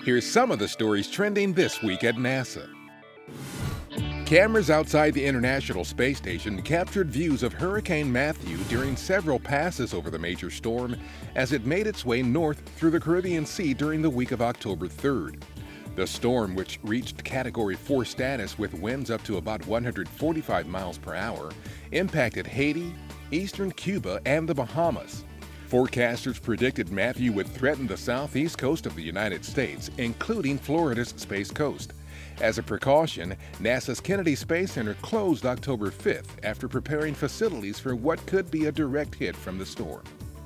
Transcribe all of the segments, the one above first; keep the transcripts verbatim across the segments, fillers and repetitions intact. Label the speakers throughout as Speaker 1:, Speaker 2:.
Speaker 1: Here's some of the stories trending this week at NASA. Cameras outside the International Space Station captured views of Hurricane Matthew during several passes over the major storm as it made its way north through the Caribbean Sea during the week of October third. The storm, which reached Category four status with winds up to about one hundred forty-five miles per hour, impacted Haiti, eastern Cuba, and the Bahamas. Forecasters predicted Matthew would threaten the southeast coast of the United States, including Florida's Space Coast. As a precaution, NASA's Kennedy Space Center closed October fifth after preparing facilities for what could be a direct hit from the storm.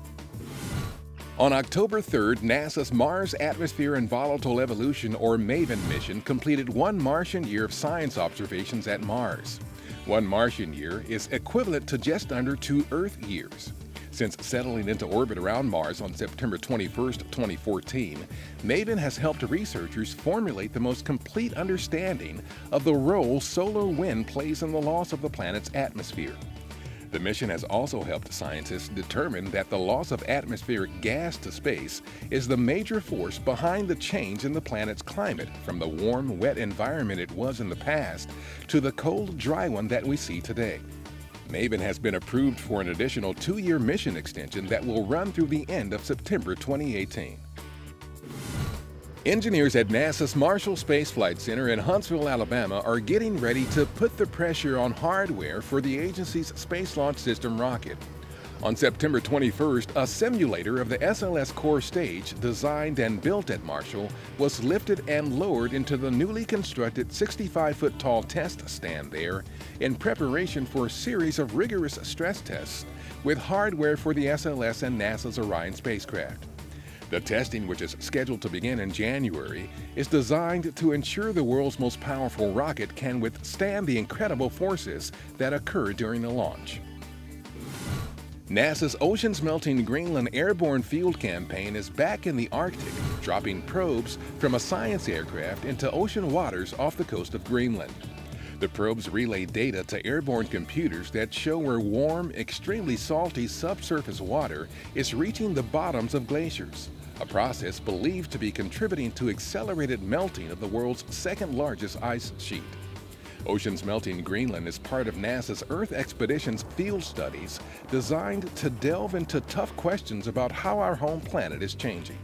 Speaker 1: On October third, NASA's Mars Atmosphere and Volatile Evolution, or MAVEN mission, completed one Martian year of science observations at Mars. One Martian year is equivalent to just under two Earth years. Since settling into orbit around Mars on September twenty-first, twenty fourteen, MAVEN has helped researchers formulate the most complete understanding of the role solar wind plays in the loss of the planet's atmosphere. The mission has also helped scientists determine that the loss of atmospheric gas to space is the major force behind the change in the planet's climate from the warm, wet environment it was in the past to the cold, dry one that we see today. MAVEN has been approved for an additional two-year mission extension that will run through the end of September twenty eighteen. Engineers at NASA's Marshall Space Flight Center in Huntsville, Alabama are getting ready to put the pressure on hardware for the agency's Space Launch System rocket. On September twenty-first, a simulator of the S L S core stage, designed and built at Marshall, was lifted and lowered into the newly constructed sixty-five foot tall test stand there in preparation for a series of rigorous stress tests with hardware for the S L S and NASA's Orion spacecraft. The testing, which is scheduled to begin in January, is designed to ensure the world's most powerful rocket can withstand the incredible forces that occur during the launch. NASA's Oceans Melting Greenland airborne field campaign is back in the Arctic, dropping probes from a science aircraft into ocean waters off the coast of Greenland. The probes relay data to airborne computers that show where warm, extremely salty subsurface water is reaching the bottoms of glaciers, a process believed to be contributing to accelerated melting of the world's second largest ice sheet. Oceans Melting Greenland is part of NASA's Earth Expeditions field studies designed to delve into tough questions about how our home planet is changing.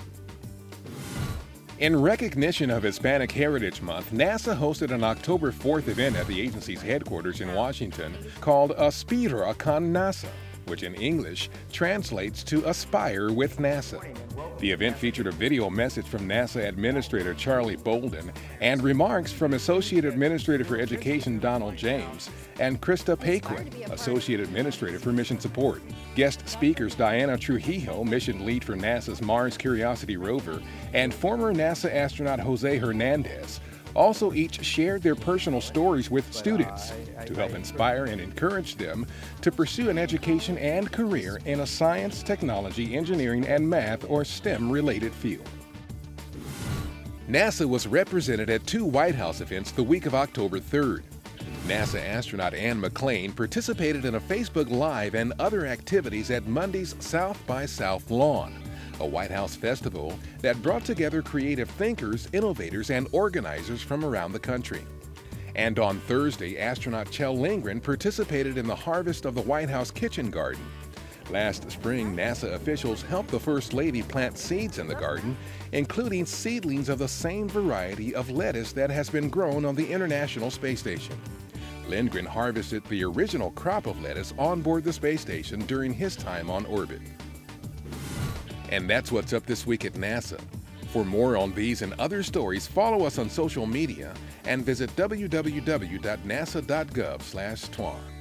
Speaker 1: In recognition of Hispanic Heritage Month, NASA hosted an October fourth event at the agency's headquarters in Washington called Aspira con NASA, which in English translates to Aspire with NASA. The event featured a video message from NASA Administrator Charlie Bolden and remarks from Associate Administrator for Education Donald James and Krista Paquin, Associate Administrator for Mission Support. Guest speakers Diana Trujillo, Mission Lead for NASA's Mars Curiosity rover, and former NASA astronaut Jose Hernandez also each shared their personal stories with students to help inspire and encourage them to pursue an education and career in a science, technology, engineering, and math or STEM-related field. NASA was represented at two White House events the week of October third. NASA astronaut Anne McClain participated in a Facebook Live and other activities at Monday's South by South lawn, a White House festival that brought together creative thinkers, innovators, and organizers from around the country. And on Thursday, astronaut Kjell Lindgren participated in the harvest of the White House kitchen garden. Last spring, NASA officials helped the First Lady plant seeds in the garden, including seedlings of the same variety of lettuce that has been grown on the International Space Station. Lindgren harvested the original crop of lettuce on board the space station during his time on orbit. And that's what's up this week at NASA. For more on these and other stories, follow us on social media and visit w w w dot nasa dot gov slash twa.